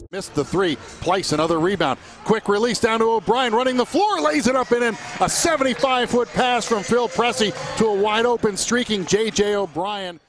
Missed the three. Place another rebound. Quick release down to O'Brien, running the floor, lays it up and in. A 75-foot pass from Phil Pressey to a wide open streaking J.J. O'Brien.